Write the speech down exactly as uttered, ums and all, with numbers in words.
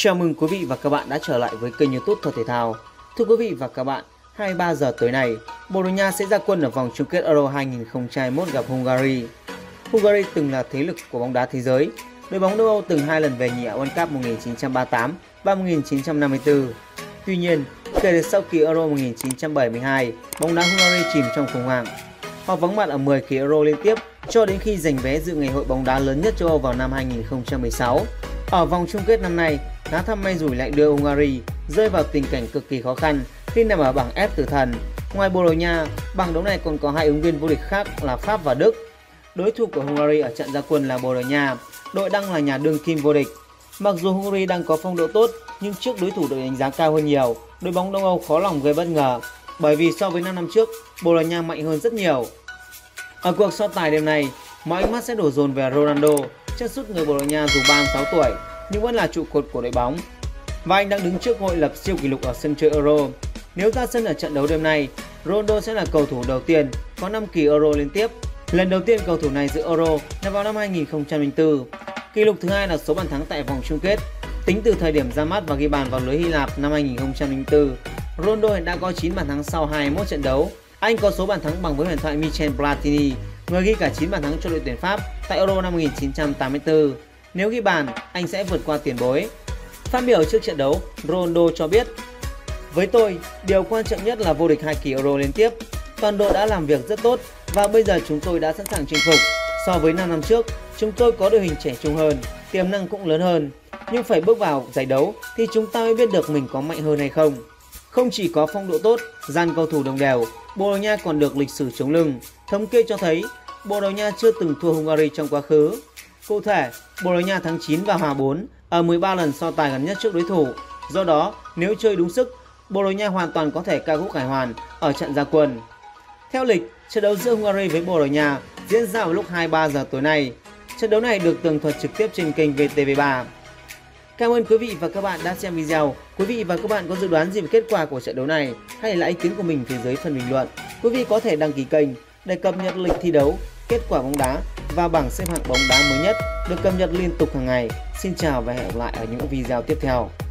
Chào mừng quý vị và các bạn đã trở lại với kênh YouTube Thuật Thể Thao. Thưa quý vị và các bạn, hai mươi ba giờ tối nay, Bồ Đào Nha sẽ ra quân ở vòng chung kết Euro hai không hai mốt gặp Hungary. Hungary từng là thế lực của bóng đá thế giới. Đội bóng châu Âu từng hai lần về nhì ở World Cup một nghìn chín trăm ba mươi tám và một nghìn chín trăm năm mươi tư. Tuy nhiên, kể từ sau kỳ Euro một nghìn chín trăm bảy mươi hai, bóng đá Hungary chìm trong khủng hoảng. Họ vắng mặt ở mười kỳ Euro liên tiếp cho đến khi giành vé dự ngày hội bóng đá lớn nhất châu Âu vào năm hai nghìn không trăm mười sáu. Ở vòng chung kết năm nay, lá thăm may rủi lại đưa Hungary rơi vào tình cảnh cực kỳ khó khăn khi nằm ở bảng F tử thần. Ngoài Bồ Đào Nha, bảng đấu này còn có hai ứng viên vô địch khác là Pháp và Đức. Đối thủ của Hungary ở trận ra quân là Bồ Đào Nha, đội đang là nhà đương kim vô địch. Mặc dù Hungary đang có phong độ tốt, nhưng trước đối thủ được đánh giá cao hơn nhiều, đội bóng Đông Âu khó lòng gây bất ngờ, bởi vì so với năm năm trước, Bồ Đào Nha mạnh hơn rất nhiều. Ở cuộc so tài đêm nay, mọi ánh mắt sẽ đổ dồn về Ronaldo, chân sút người Bồ Đào Nha dù ba mươi sáu tuổi nhưng vẫn là trụ cột của đội bóng, và anh đang đứng trước ngôi lập siêu kỷ lục ở sân chơi Euro. Nếu ra sân ở trận đấu đêm nay, Ronaldo sẽ là cầu thủ đầu tiên có năm kỳ Euro liên tiếp. Lần đầu tiên cầu thủ này dự Euro là vào năm hai nghìn không trăm lẻ bốn. Kỷ lục thứ hai là số bàn thắng tại vòng chung kết. Tính từ thời điểm ra mắt và ghi bàn vào lưới Hy Lạp năm hai nghìn không trăm lẻ bốn, Ronaldo hiện đã có chín bàn thắng sau hai mươi mốt trận đấu. Anh có số bàn thắng bằng với huyền thoại Michel Platini, người ghi cả chín bàn thắng cho đội tuyển Pháp tại Euro năm một nghìn chín trăm tám mươi tư. Nếu ghi bàn, anh sẽ vượt qua tiền bối. Phát biểu trước trận đấu, Ronaldo cho biết: "Với tôi, điều quan trọng nhất là vô địch hai kỳ Euro liên tiếp. Toàn đội đã làm việc rất tốt và bây giờ chúng tôi đã sẵn sàng chinh phục. So với năm năm trước, chúng tôi có đội hình trẻ trung hơn, tiềm năng cũng lớn hơn. Nhưng phải bước vào giải đấu thì chúng ta mới biết được mình có mạnh hơn hay không." Không chỉ có phong độ tốt, dàn cầu thủ đồng đều, Bồ Đào Nha còn được lịch sử chống lưng. Thống kê cho thấy, Bồ Đào Nha chưa từng thua Hungary trong quá khứ. Cụ thể, Bồ Đào Nha thắng chín và hòa bốn ở mười ba lần so tài gần nhất trước đối thủ. Do đó, nếu chơi đúng sức, Bồ Đào Nha hoàn toàn có thể ca khúc khải hoàn ở trận ra quân. Theo lịch, trận đấu giữa Hungary với Bồ Đào Nha diễn ra vào lúc hai mươi ba giờ tối nay. Trận đấu này được tường thuật trực tiếp trên kênh vê tê vê ba. Cảm ơn quý vị và các bạn đã xem video. Quý vị và các bạn có dự đoán gì về kết quả của trận đấu này? Hãy để lại ý kiến của mình phía dưới phần bình luận. Quý vị có thể đăng ký kênh để cập nhật lịch thi đấu, kết quả bóng đá và bảng xếp hạng bóng đá mới nhất được cập nhật liên tục hàng ngày. Xin chào và hẹn gặp lại ở những video tiếp theo.